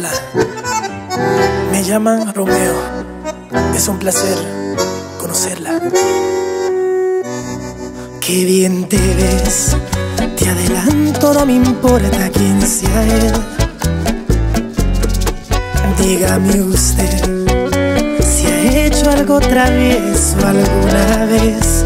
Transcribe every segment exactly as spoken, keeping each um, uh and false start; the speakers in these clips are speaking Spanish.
Hola, me llaman Romeo. Es un placer conocerla. Qué bien te ves, te adelanto, no me importa quién sea él. Dígame usted si ha hecho algo travieso alguna vez.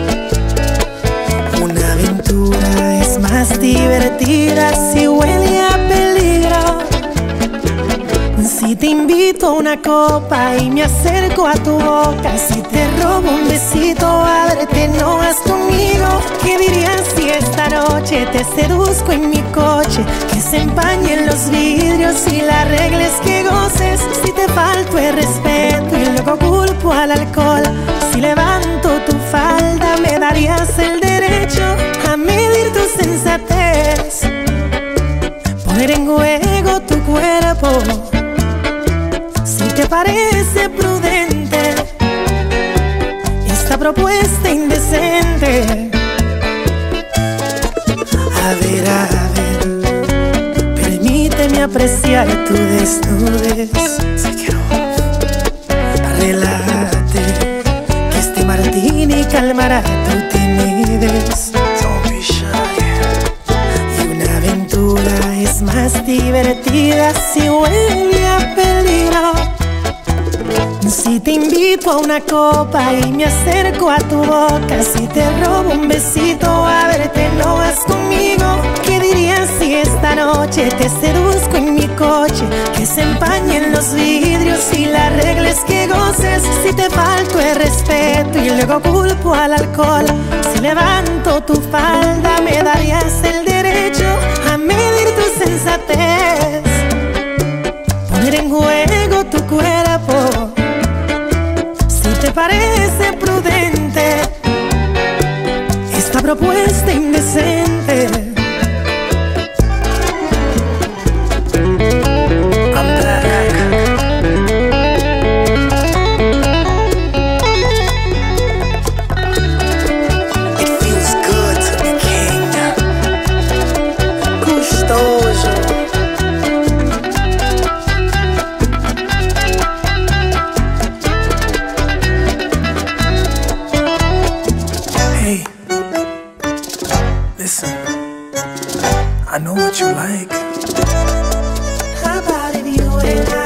Una aventura es más divertida si huele a peligro. Si te invito a una copa y me acerco a tu boca, si te robo un besito, ábrete, no vas conmigo. ¿Qué dirías si esta noche te seduzco en mi coche? Que se empañen los vidrios y la regla es que goces. Si te falto el respeto y luego culpo al alcohol, si levanto tu falda me darías el derecho a medir tu sensatez, poner en juego tu cuerpo. Si te parece prudente esta propuesta indecente, a ver, a ver, permíteme apreciar tu desnudez. Relájate, que este martini calmará tu timidez. Y una aventura es más divertida si huele a peligro. Si te invito a una copa y me acerco a tu boca, si te robo un besito, a verte, no vas conmigo. ¿Qué dirías si esta noche te seduzco en mi coche? Que se empañen los vidrios y la regla es que goces. Si te falto el respeto y luego culpo al alcohol, si levanto tu falda me darías el derecho a medir tu sensatez, poner en juego tu cuerpo. ¿Te parece prudente esta propuesta indecente? I'm back. It feels good to be king. Gustoso. Hey, listen, I know what you like. How about if you and I